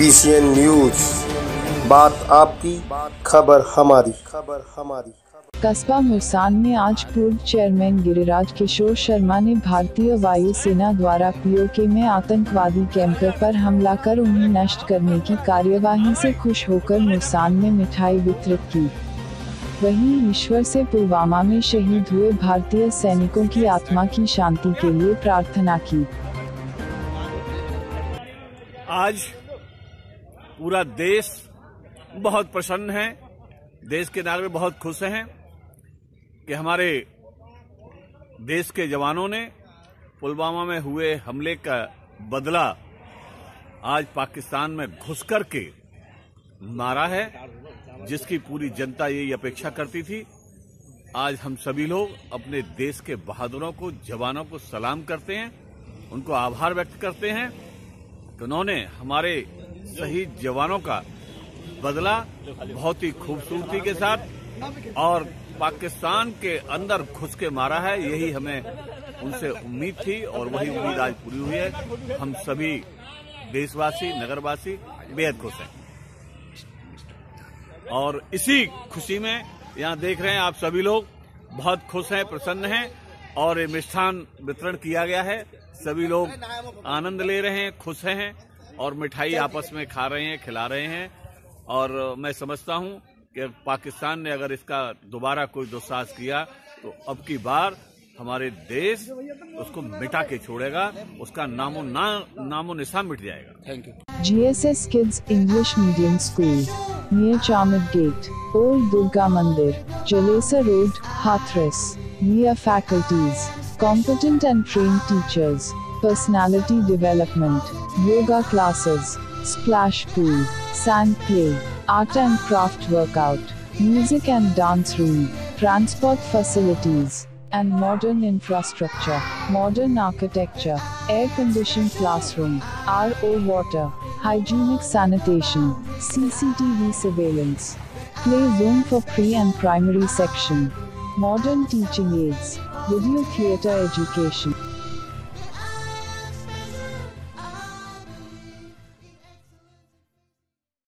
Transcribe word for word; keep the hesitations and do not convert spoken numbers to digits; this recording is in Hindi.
बी सी एन न्यूज, बात आपकी, खबर हमारी। खबर हमारी कस्बा मुरसान में आज पूर्व चेयरमैन गिरिराज किशोर शर्मा ने भारतीय वायुसेना द्वारा पीओके में आतंकवादी कैंपर पर हमला कर उन्हें नष्ट करने की कार्यवाही से खुश होकर मुरसान में मिठाई वितरित की। वहीं ईश्वर से पुलवामा में शहीद हुए भारतीय सैनिकों की आत्मा की शांति के लिए प्रार्थना की। आज पूरा देश बहुत प्रसन्न है, देश के नागरिक बहुत खुश हैं कि हमारे देश के जवानों ने पुलवामा में हुए हमले का बदला आज पाकिस्तान में घुस कर के मारा है, जिसकी पूरी जनता यही अपेक्षा करती थी। आज हम सभी लोग अपने देश के बहादुरों को, जवानों को सलाम करते हैं, उनको आभार व्यक्त करते हैं कि उन्होंने हमारे शहीद जवानों का बदला बहुत ही खूबसूरती के साथ और पाकिस्तान के अंदर घुस के मारा है। यही हमें उनसे उम्मीद थी और वही उम्मीद आज पूरी हुई है। हम सभी देशवासी, नगरवासी बेहद खुश हैं और इसी खुशी में यहाँ देख रहे हैं आप सभी लोग बहुत खुश हैं, प्रसन्न हैं और ये मिष्ठान वितरण किया गया है। सभी लोग आनंद ले रहे हैं, खुश हैं और मिठाई आपस में खा रहे हैं, खिला रहे हैं। और मैं समझता हूं कि पाकिस्तान ने अगर इसका दोबारा कोई दुस्साहस किया तो अब की बार हमारे देश उसको मिटा के छोड़ेगा, उसका नामो ना नामो निशान मिट जाएगा। Thank you. G S S Kids English Medium School, near Chamad Gate, Old Durga Mandir, Jalesa Road, Hathras. We are faculties, competent and trained teachers, personality development, yoga classes, splash pool, sand play, art and craft workout, music and dance room, transport facilities, and modern infrastructure, modern architecture, air-conditioned classroom, R O water, hygienic sanitation, C C T V surveillance, play zone for pre and primary section, modern teaching aids, video theatre education.